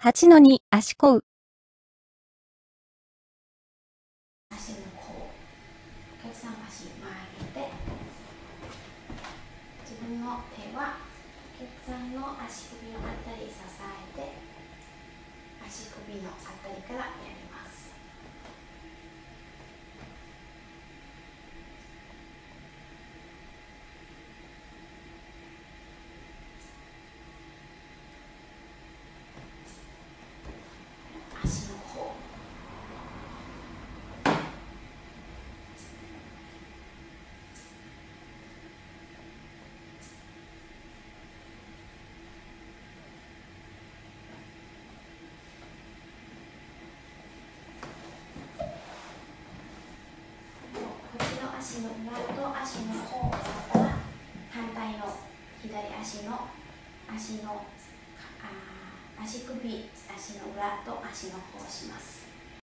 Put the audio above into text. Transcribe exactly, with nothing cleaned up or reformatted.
はちのに 足こう。 足の甲、お客さん足前上げて、自分の手はお客さんの足首のあたり支えて、足首のあたりからやります。足の甲、足の裏と足の甲をやったら、反対の左足の足のあ足首、足の裏と足の甲をします。